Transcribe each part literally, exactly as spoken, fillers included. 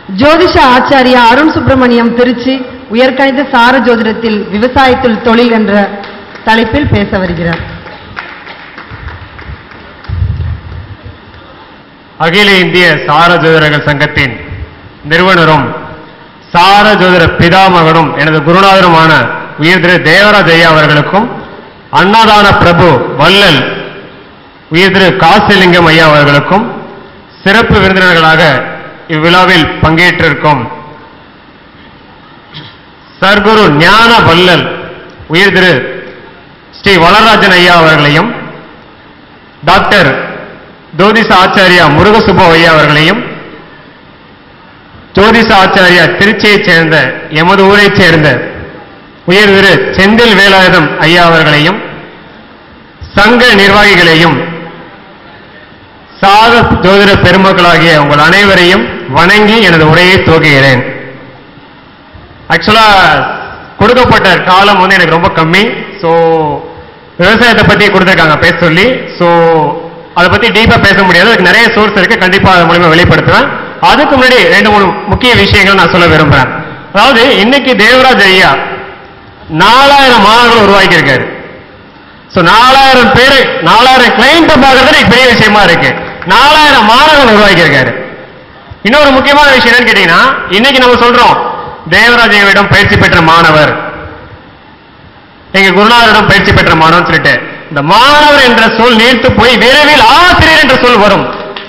ஜோதிஷ ஆச்சாரியா அருண் சுப்பிரமணியம் திருச்சி உயர்கணித சார ஜோதிடத்தில் விவசாயத்தில் தொழில் என்ற தலைப்பில் பேச வருகிறார். அகில இந்திய சார ஜோதிடர்கள் சங்கத்தின் நிறுவனரும் சார ஜோதிட பிதாமகனும் எனது குருநாதருமான உயர் திரு தேவராஜ் ஐயா அவர்களுக்கும் அன்னதான பிரபு வள்ளல் உயர் திரு காசிலிங்கம் ஐயா அவர்களுக்கும் சிறப்பு விருந்தினர்களாக இவ்விழாவில் பங்கேற்றிருக்கும் சர்க்குரு ஞான வள்ளல் உயர் திரு ஸ்ரீ வளராஜன் ஐயா அவர்களையும் டாக்டர் ஜோதிஷ ஆச்சாரியா முருகசுப்ப ஐயா அவர்களையும் ஜோதிஷ ஆச்சாரியா திருச்சியைச் சேர்ந்த எமது ஊரைச் சேர்ந்த உயர் திரு செந்தில் வேலாயுதம் ஐயா அவர்களையும் சங்க நிர்வாகிகளையும் சாத ஜோதிட பெருமக்களாகிய உங்கள் அனைவரையும் வணங்கி எனது உரையை துவங்குகிறேன். ஆக்சுவலா கொடுக்கப்பட்ட காலம் வந்து எனக்கு ரொம்ப கம்மி. ஸோ விவசாயத்தை பத்தி கொடுத்துருக்காங்க பேச சொல்லி. ஸோ அதை பத்தி டீப்பா பேச முடியாது, அதுக்கு நிறைய சோர்ஸ் இருக்கு, கண்டிப்பா அது மூலமா வெளிப்படுத்துவேன். அதுக்கு முன்னாடி ரெண்டு மூணு முக்கிய விஷயங்கள் நான் சொல்ல விரும்புறேன். அதாவது இன்னைக்கு தேவராஜ் ஐயா நாலாயிரம் மாணவர்கள் உருவாக்கி இருக்காரு. ஸோ நாலாயிரம் பேரு நாலாயிரம் கிளைண்ட் பார்க்கறது பெரிய விஷயமா இருக்கு. நாலாயிரம் மாணவர்கள் உருவாக்கி இருக்காரு. இன்னொரு முக்கியமான விஷயம் என்னன்னு கேட்டீங்கன்னா, இன்னைக்கு நம்ம சொல்றோம் தேவராஜ் ஐயாவிடம் பயிற்சி பெற்ற மாணவர், எங்க குருநாதரிடம் பயிற்சி பெற்ற மாணவர் சொல்லிட்டு இந்த மாணவர் என்ற சொல் நீர்த்து போய் விரைவில் ஆசிரியர் என்ற சொல் வரும்.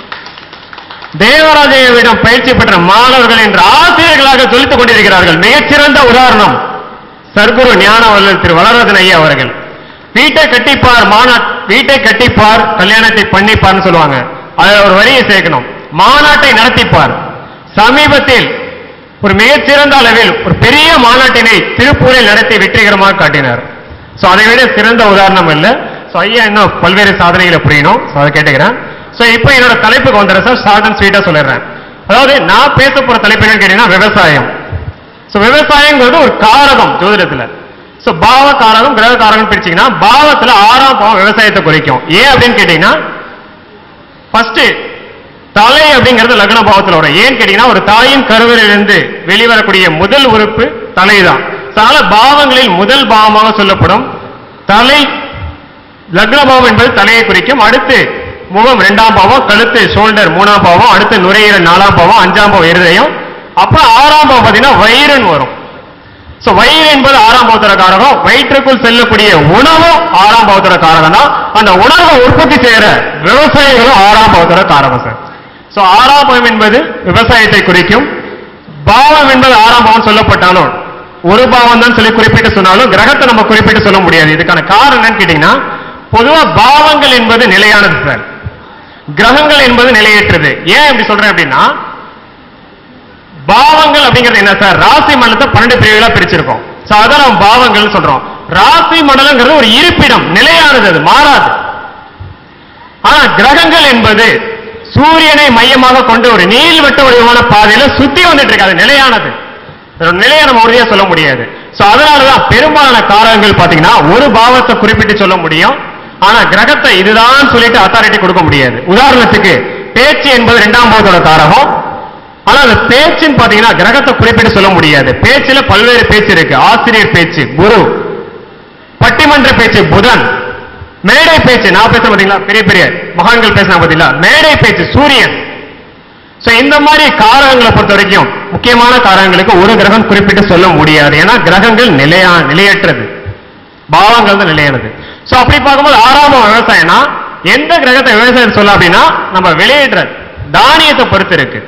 தேவராஜ் ஐயாவிடம் பயிற்சி பெற்ற மாணவர்கள் என்ற ஆசிரியர்களாக சொல்லித்துக் கொண்டிருக்கிறார்கள். மிகச்சிறந்த உதாரணம் சர்க்குரு ஞான வள்ளல் திரு வளராஜன் ஐயா அவர்கள். வீட்டை கட்டிப்பார் மாநாட் வீட்டை கட்டிப்பார் கல்யாணத்தை பண்ணிப்பார்னு சொல்லுவாங்க. அதில் ஒரு வரியை சேர்க்கணும், மாநாட்டை நடத்திப்பார். சமீபத்தில் ஒரு மிகச்சிறந்த அளவில் ஒரு பெரிய மாநாட்டினை திருப்பூரில் நடத்தி வெற்றிகரமாக காட்டினார். ஸோ அதை விட சிறந்த உதாரணம் இல்லை. ஸோ ஐயா இன்னும் பல்வேறு சாதனைகளை புரியணும். ஸோ அதை கேட்டுக்கிறேன். ஸோ இப்போ என்னோட தலைப்புக்கு வந்துடுறேன் சார். ஷார்ட் அண்ட் ஸ்வீட்டா சொல்லிடுறேன். அதாவது நான் பேச போற தலைப்பு என்னன்னு கேட்டீங்கன்னா விவசாயம். ஸோ விவசாயங்கிறது ஒரு காரகம் ஜோதிடத்துல. ஸோ பாவ காரகம் கிரக காரகம் பிரிச்சிங்கன்னா பாவத்துல ஆறாம் பாவம் விவசாயத்தை குறிக்கும். ஏன் அப்படின்னு கேட்டீங்கன்னா ஃபர்ஸ்ட் தலை அப்படிங்கிறது லக்ன பாவத்தில் வரும். ஏன்னு கேட்டீங்கன்னா ஒரு தாயின் கருவிலிருந்து வெளிவரக்கூடிய முதல் உறுப்பு தலை தான். அதனால பாவங்களில் முதல் பாவமாக சொல்லப்படும் தலை லக்ன பாவம் என்பது தலையை குறிக்கும். அடுத்து முகம் இரண்டாம் பாவம், கழுத்து ஷோல்டர் மூணாம் பாவம், அடுத்து நுரையீரல் நாலாம் பாவம், அஞ்சாம் பாவம் இருதயம், அப்புறம் ஆறாம் பாவம் பார்த்தீங்கன்னா வயிறுன்னு வரும். சோ வயிறு என்பது ஆறாம் பாவத்தோட காரகம். வயிற்றுக்குள் செல்லக்கூடிய உணவும் ஆறாம் பாவத்தோட காரகம் தான். அந்த உணவை உற்பத்தி செய்யற விவசாயிகளும் ஆறாம் பாவத்தோட காரகம் சார். சோ ஆறாம் பாவம் என்பது விவசாயத்தை குறிக்கும். பாவம் என்பது ஆறாம் பாவம் சொல்லப்பட்டாலும் ஒரு பாவம் தான் சொல்லி குறிப்பிட்டு சொன்னாலும் கிரகத்தை நம்ம குறிப்பிட்டு சொல்ல முடியாது. இதுக்கான காரணம் என்னன்னு கேட்டீங்கன்னா, பொதுவா பாவங்கள் என்பது நிலையானது சார், கிரகங்கள் என்பது நிலையற்றது. ஏன் இப்படி சொல்றேன் அப்படின்னா, பாவங்கள் அப்படிங்கிறது என்ன சார், ராசி மண்டலத்தை பன்னெண்டு பிரிவுகளா பிரிச்சிருக்கோம். அதான் நம்ம பாவங்கள் சொல்றோம். ராசி மண்டலங்கிறது ஒரு இருப்பிடம், நிலையானது, அது மாறாது. ஆனா கிரகங்கள் என்பது சூரியனை மையமாக கொண்டு ஒரு நீள்வட்ட வடிவமான பாதையில சுத்தி வந்துட்டு இருக்கு, அது நிலையானது. நிலையான உறுதியா சொல்ல முடியாது. சோ அதனாலதான் பெரும்பாலான காரகங்கள் பாத்தீங்கன்னா ஒரு பாவத்தை குறிப்பிட்டு சொல்ல முடியும், ஆனா கிரகத்தை இதுதான் சொல்லிட்டு அத்தாரிட்டி கொடுக்க முடியாது. உதாரணத்துக்கு பேச்சு என்பது இரண்டாம் பாவத்தோட காரகம். ஆனா அந்த பேச்சுன்னு பாத்தீங்கன்னா கிரகத்தை குறிப்பிட்டு சொல்ல முடியாது. பேச்சுல பல்வேறு பேச்சு இருக்கு. ஆசிரியர் பேச்சு குரு, பட்டிமன்ற பேச்சு புதன், மேடை பேச்சு நான் பேச பாத்தீங்களா, பெரிய பெரிய மகான்கள் பேசினா பாத்தீங்களா, மேடை பேச்சு சூரியன். சோ இந்த மாதிரி காரகங்களை பொறுத்த வரைக்கும் முக்கியமான காரகங்களுக்கு ஒரு கிரகம் குறிப்பிட்டு சொல்ல முடியாது. ஏன்னா கிரகங்கள் நிலையா நிலையற்றது, பாவங்கள் தான் நிலையானது. சோ அப்படி பார்க்கும்போது ஆறாம் விவசாயம்னா எந்த கிரகத்தை விவசாயம் சொல்ல அப்படின்னா நம்ம வெளியிடுற தானியத்தை பொறுத்து இருக்கு.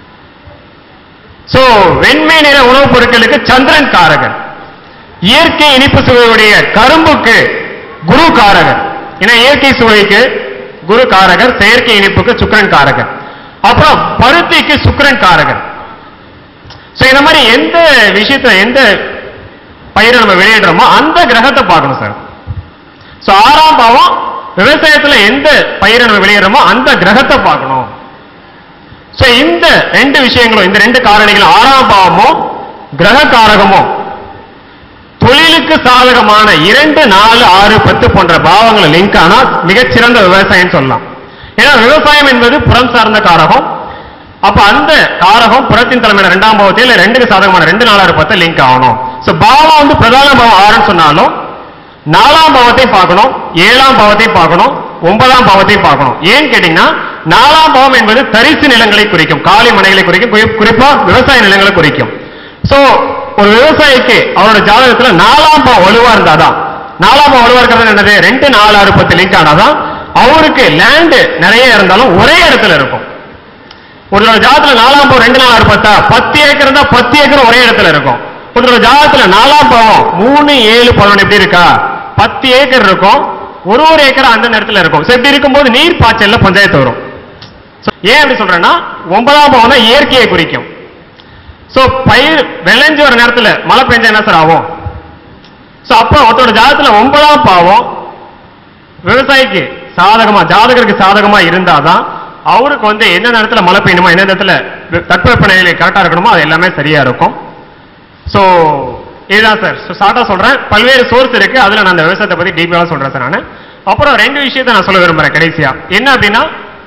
சோ வெண்மை நிற உணவுப் பொருட்களுக்கு சந்திரன் காரகன், இயற்கை இனிப்பு சுவையுடைய கரும்புக்கு குரு காரகர். ஏன்னா இயற்கை சுவைக்கு குரு காரகர், செயற்கை இனிப்புக்கு சுக்கிரன் காரகர். அப்புறம் பருத்திக்கு சுக்கிரன் காரகர். சோ இந்த மாதிரி எந்த விஷயத்தை எந்த பயிரை நம்ம வெளியிடுறோமோ அந்த கிரகத்தை பார்க்கணும் சார். சோ ஆறாம் பாவம் விவசாயத்துல எந்த பயிரை நம்ம வெளியிடுறோமோ அந்த கிரகத்தை பார்க்கணும். சோ இந்த ரெண்டு விஷயங்களும், இந்த ரெண்டு காரணிகளும், ஆறாம் பாவமும் கிரக காரகமும் தொழிலுக்கு சாதகமான இரண்டு நாலு ஆறு பத்து போன்ற பாவங்களை லிங்க் ஆனா மிகச்சிறந்த விவசாயம் சொல்லலாம். ஏன்னா விவசாயம் என்பது புறம் சார்ந்த காரகம். அப்ப அந்த காரகம் புறத்தின் தலைமையில ரெண்டாம் பாவத்தை இல்ல ரெண்டுக்கு சாதகமான ரெண்டு நாலாறு பத்து லிங்க் ஆகணும். சோ பாவம் வந்து பிரதான பாவம் ஆறுன்னு சொன்னாலும் நாலாம் பாவத்தை பார்க்கணும், ஏழாம் பாவத்தை பார்க்கணும், ஒன்பதாம் பாவத்தை பார்க்கணும். ஏன்னு கேட்டீங்கன்னா நாலாம் பாவம் என்பது தரிசு நிலங்களை குறிக்கும், காலி மனைகளை குறிக்கும், குறிப்பா விவசாய நிலங்களை குறிக்கும். சோ ஒரு விவசாயிக்கு அவரோட ஜாதகத்துல நாலாம் பாவம் வலுவா இருந்தாதான், நாலாம் பாவம் வலுவா இருக்கிறது என்னது ரெண்டு நாலு ஆறு பத்து லிங்க் ஆனாதான் அவருக்கு லேண்ட் நிறைய இருந்தாலும் ஒரே இடத்துல இருக்கும். ஒரு ஜாதகத்துல நாலாம் பாவம் ரெண்டு நாலு ஆறு பத்தா பத்து ஏக்கர் இருந்தா பத்து ஏக்கர் ஒரே இடத்துல இருக்கும். ஒரு ஜாதகத்துல நாலாம் பாவம் மூணு ஏழு பதினொன்று எப்படி இருக்கா, பத்து ஏக்கர் இருக்கும், ஒரு ஒரு ஏக்கர் அந்த நேரத்தில் இருக்கும். இப்படி இருக்கும்போது நீர் பாய்ச்சல்ல பஞ்சாயத்து வரும். ஏன் அப்படி சொல்றேன்னா ஒன்பதாம் பாவம் தான் இயற்கையை குறிக்கும். சோ பயிர் விளைஞ்சு வர நேரத்தில் மழை பெஞ்சா என்ன சார் ஆகும்? சோ அப்ப ஒருத்தோட ஜாதகத்துல ஒன்பதாம் பாவம் விவசாயிக்கு சாதகமா, ஜாதகருக்கு சாதகமா இருந்தாதான் அவருக்கு வந்து என்ன நேரத்தில் மழை பெய்யணுமா, என்ன நேரத்தில் தட்பவெப்பநிலை கரெக்டா இருக்கணுமோ அது எல்லாமே சரியா இருக்கும். சோ இதுதான் சார் ஷார்ட்டா சொல்றேன். பல்வேறு சோர்ஸ் இருக்கு, அதுல நான் அந்த விவசாயத்தை பத்தி டீப்பா சொல்றேன் சார் நான். அப்புறம் ரெண்டு விஷயத்தை நான் சொல்ல விரும்புறேன் கடைசியா. என்ன அப்படின்னா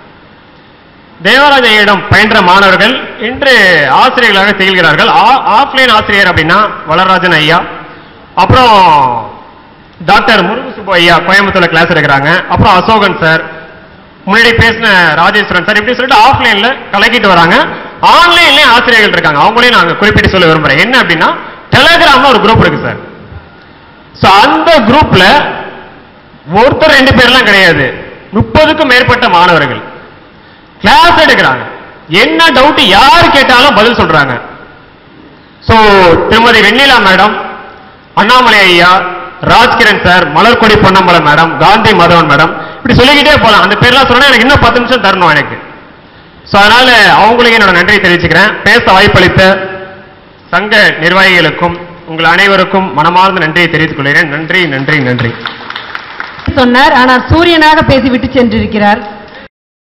தேவராஜ ஐயிடம் பயின்ற மாணவர்கள் இன்று ஆசிரியர்களாக திகழ்கிறார்கள். ஆஃப்லைன் ஆசிரியர் அப்படின்னா வளராஜன் ஐயா, அப்புறம் டாக்டர் முருகு சுப்பு ஐயா கோயம்புத்தூர்ல கிளாஸ் எடுக்கிறாங்க, அப்புறம் அசோகன் சார், முன்னாடி பேசின ராஜேஸ்வரன் சார், இப்படி சொல்லிட்டு ஆஃப்லைன்ல கலக்கிட்டு வராங்க. ஆன்லைன்லயே ஆசிரியர்கள் இருக்காங்க, அவங்களையும் நாங்க குறிப்பிட்டு சொல்ல விரும்புறேன். என்ன அப்படின்னா டெலிகிராம்ல ஒரு குரூப் இருக்கு சார். சோ அந்த குரூப்ல ஒருத்தர் ரெண்டு பேர்லாம் கிடையாது, முப்பதுக்கும் மேற்பட்ட மாணவர்கள் கிளாஸ் எடுக்கிறாங்க. என்ன டவுட் யார் கேட்டாலும் பதில் சொல்றாங்க. சோ திருமதி வெண்ணிலா மேடம், அண்ணாமலை ஐயா, Rajkiran sir, Malarkodi Ponnambalam madam, Gandhi Madhavan madam, இப்படி சொல்லிக்கிட்டே போலாம். அந்த பேர்லாம் சொன்னா எனக்கு இன்னும் பத்து நிமிஷம் தரணும் எனக்கு. சோ அதனால அவங்களுக்கு என்னோட நன்றியை தெரிவிச்சுக்கிறேன். பேச வாய்ப்பளித்த சங்க நிர்வாகிகளுக்கும் உங்கள் அனைவருக்கும் மனமார்ந்த நன்றியை தெரிவித்துக் கொள்கிறேன். நன்றி நன்றி நன்றி சொன்னார். ஆனால் சூரியனாக பேசிவிட்டு சென்றிருக்கிறார்.